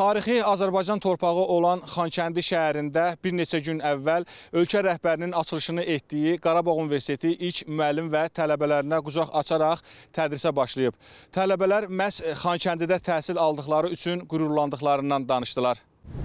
Tarixi Azərbaycan torpağı olan Xankəndi şəhərində bir neçə gün əvvəl ölkə rəhbərinin açılışını etdiyi Qarabağ Universiteti ilk müəllim və tələbələrinə qucaq açaraq tədrisə başlayıb. Tələbələr məhz Xankəndidə təhsil aldıqları üçün qürurlandıqlarından danışdılar.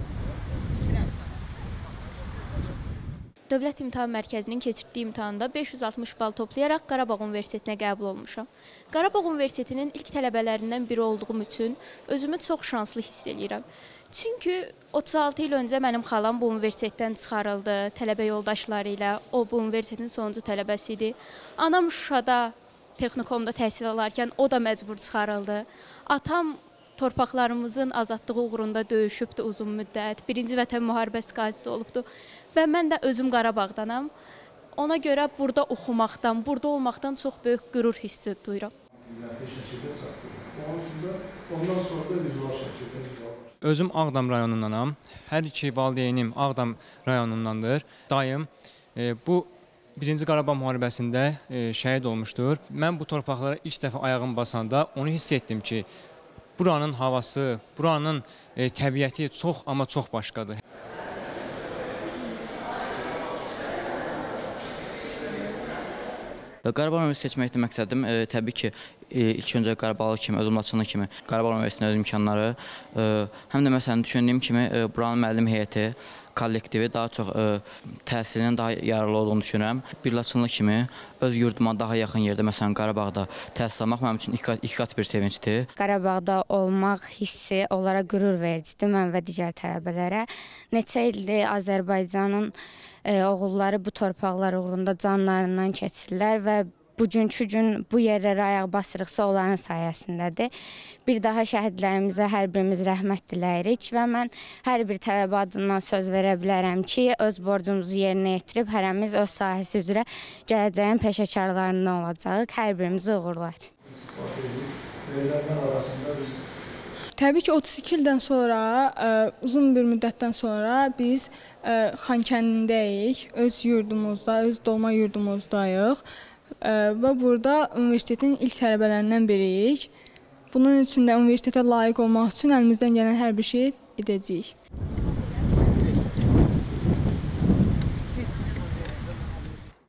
Dövlət İmtahan Mərkəzinin keçirdiyi imtahanda 560 bal toplayaraq Qarabağ Universitetinə qəbul olmuşam. Qarabağ Universitetinin ilk tələbələrindən biri olduğum üçün özümü çox şanslı hiss edirəm. Çünki 36 il öncə mənim xalam bu universitetdən çıxarıldı, tələbə yoldaşları ilə. O, bu universitetin sonuncu tələbəsi idi. Anam Şuşada, Texnikomda təhsil alarkən o da məcbur çıxarıldı. Atam torpaqlarımızın azadlığı uğrunda döyüşübdü uzun müddət. Birinci Vətən müharibəsi qazisi olubdu. Və mən də özüm Qarabağdanam. Ona görə burada oxumaqdan, burada olmaqdan çox böyük qürur hissi duyuram. Özüm Ağdam rayonundanam. Hər iki valideynim Ağdam rayonundandır. Dayım bu Birinci Qarabağ müharibəsində şəhid olmuşdur. Mən bu torpaqlara ilk dəfə ayağım basanda onu hiss etdim ki, buranın havası, buranın təbiəti çox, amma çox başqadır. Qarabağ Universiteti seçməkdə məqsədim təbii ki, ilk öncə Qarabağlı kimi, özüm Laçınlı kimi Qarabağ Universitetinin öz imkanları, həm də məsələn düşündüyüm kimi buranın müəllim heyəti, kollektivi daha çox təhsilinin daha yararlı olduğunu düşünürəm. Bir Laçınlı kimi öz yurduma daha yaxın yerdə, məsələn Qarabağda təhsil almaq mənim üçün iki qat bir sevincdir. Qarabağda olmaq hissi onlara qürur vericidir, mən və digər tələbələrə. Neçə ildir Azərbaycanın oğulları bu torpaqlar uğrunda canlarından keçirlər və bugünkü gün bu yerlərə ayaq basırıqsa onların sayəsindədir. Bir daha şəhidlərimizə hər birimiz rəhmət diləyirik və mən hər bir tələbə adından söz verə bilərəm ki, öz borcumuzu yerinə yetirib hərəmiz öz sahəsi üzrə gələcəyin peşəkarlarından olacağıq. Hər birimizi uğurlar. Təbii ki, 32 ildən sonra, uzun bir müddətdən sonra biz Xankəndindəyik, öz yurdumuzda, öz doğma yurdumuzdayıq və burada universitetin ilk tələbələrindən biriyik. Bunun üçün də universitetə layiq olmaq üçün əlimizdən gələn hər bir şey edəcəyik.